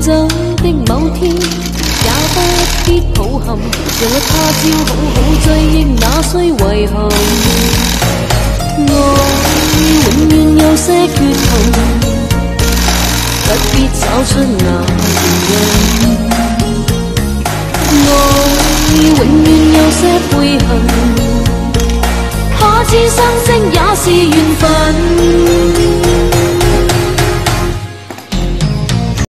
走的某天，也不必抱憾，讓我他朝好好追憶那些遺憾。愛永遠有些缺陷，不必找出那原因。愛永遠有些悔恨，可知相識也是緣分。